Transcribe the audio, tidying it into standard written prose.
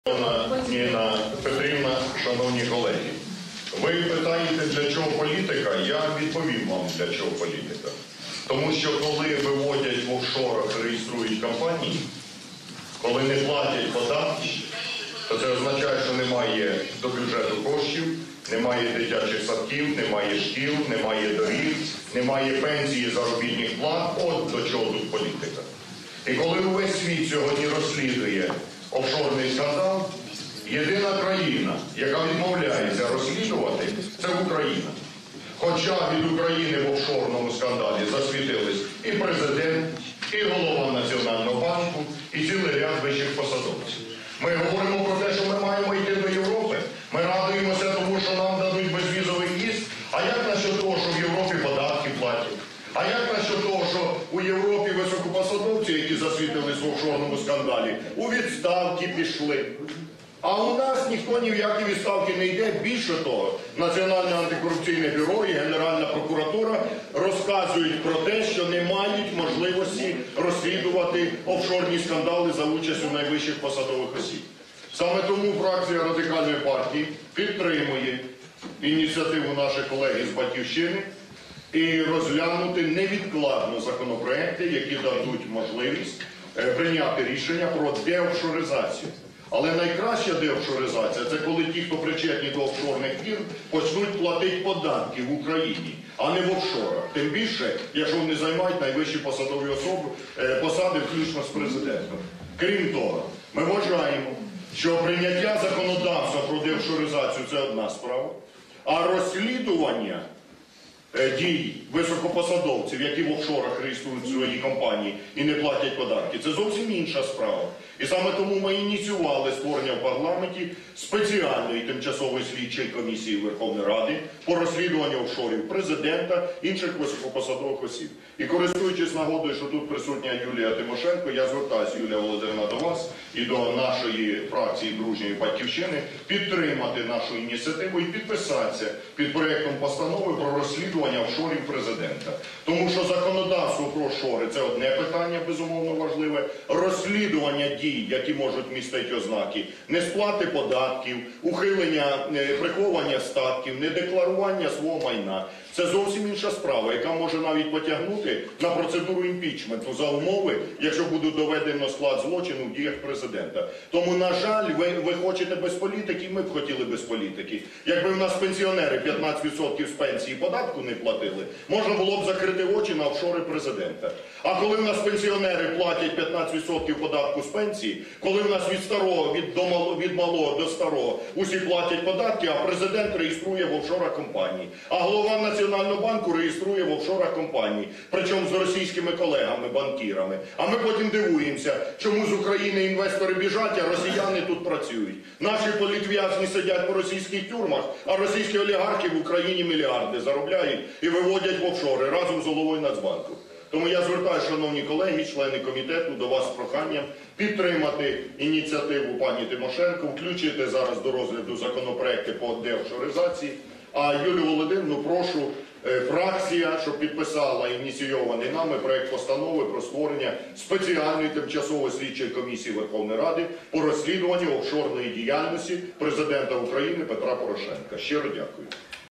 Ніна Петрівна, шановні колеги, ви питаєте, для чого політика? Я відповім вам, для чого політика. Тому що коли виводять в офшорах, реєструють компанії, коли не платять податки, то це означає, що немає до бюджету коштів, немає дитячих садків, немає шкіл, немає доріг, немає пенсії, заробітних плат. От до чого тут політика. І коли увесь світ сьогодні розслідує офшорний скандал, єдина країна, яка відмовляється розслідувати, це Україна. Хоча від України в офшорному скандалі засвітились і президент, і голова Національного банку, і цілий ряд вищих посадовців. Ми говоримо про те, що ми маємо йти до Європи. Ми радуємося тому, що нам дадуть безвізовий в'їзд. А як насчет того, що в Європі податки платять? А як насчет того, що у Європі високопосадовці, які засвітились в офшорному скандалі, у відставки пішли? А у нас ніхто ні в які відставки не йде. Більше того, Національне антикорупційне бюро і Генеральна прокуратура розказують про те, що не мають можливості розслідувати офшорні скандали за участю найвищих посадових осіб. Саме тому фракція Радикальної партії підтримує ініціативу наших колег з Батьківщини і розглянути невідкладно законопроекти, які дадуть можливість прийняти рішення про деофшоризацію. Але найкраща деофшоризація – це коли ті, хто причетні до офшорних фірм, почнуть платити податки в Україні, а не в офшорах. Тим більше, якщо вони займають найвищі посадові посади, включно з президентом. Крім того, ми вважаємо, що прийняття законодавства про деофшоризацію – це одна справа, а розслідування дій високопосадовців, які в офшорах реєструють свої компанії і не платять податки, це зовсім інша справа. І саме тому ми ініціювали створення в парламенті спеціальної тимчасової слідчої комісії Верховної Ради по розслідуванню офшорів президента, інших високопосадових осіб. І користуючись нагодою, що тут присутня Юлія Тимошенко, я звертаюся, Юлія Володимирівна, до вас і до нашої фракції дружньої Батьківщини підтримати нашу ініціативу і підписатися під проєктом постанови про розслідування офшорів президента. Тому що законодавство про офшори – це одне питання, безумовно важливе, розслідування дій, які можуть містити ознаки несплати податків, ухилення, приховування статків, недекларування свого майна. Це зовсім інша справа, яка може навіть потягнути на процедуру імпічменту за умови, якщо буде доведено склад злочину в діях президента. Тому, на жаль, ви хочете без політики, ми б хотіли без політики. Якби в нас пенсіонери 15% з пенсії податку не платили, можна було б закрити очі на офшори президента. А коли в нас пенсіонери платять 15% податку з пенсії, коли в нас від малого до старого усі платять податки, а президент реєструє в офшорах компанії, а голова Національного банку реєструє в офшорах компанії, причому з російськими колегами-банкірами. А ми потім дивуємося, чому з України інвестори біжать, а росіяни тут працюють. Наші політв'язні сидять по російських тюрмах, а російські олігархи в Україні мільярди заробляють і виводять в офшори разом з головою Нацбанку. Тому я звертаюся, шановні колеги, члени комітету, до вас з проханням підтримати ініціативу пані Тимошенко, включити зараз до розгляду законопроекти по деофшоризації. А Юлію Володимирівну прошу, фракція, щоб підписала ініційований нами проект постанови про створення спеціальної тимчасової слідчої комісії Верховної Ради по розслідуванню офшорної діяльності президента України Петра Порошенка. Щиро дякую.